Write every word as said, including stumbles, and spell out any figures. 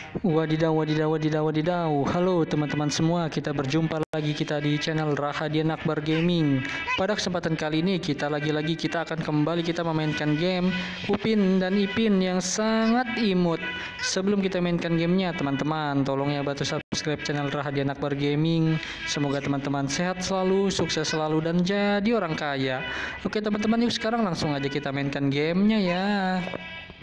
Wadidaw, wadidaw, wadidaw, wadidaw. Halo teman-teman semua, kita berjumpa lagi kita di channel Rahadian Akbar Gaming. Pada kesempatan kali ini kita lagi-lagi kita akan kembali kita memainkan game Upin dan Ipin yang sangat imut. Sebelum kita mainkan gamenya, teman-teman tolong ya bantu subscribe channel Rahadian Akbar Gaming. Semoga teman-teman sehat selalu, sukses selalu, dan jadi orang kaya. Oke teman-teman, yuk sekarang langsung aja kita mainkan gamenya ya.